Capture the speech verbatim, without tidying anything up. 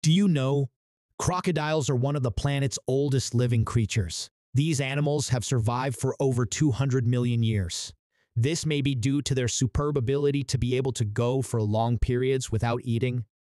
Do you know? Crocodiles are one of the planet's oldest living creatures. These animals have survived for over two hundred million years. This may be due to their superb ability to be able to go for long periods without eating,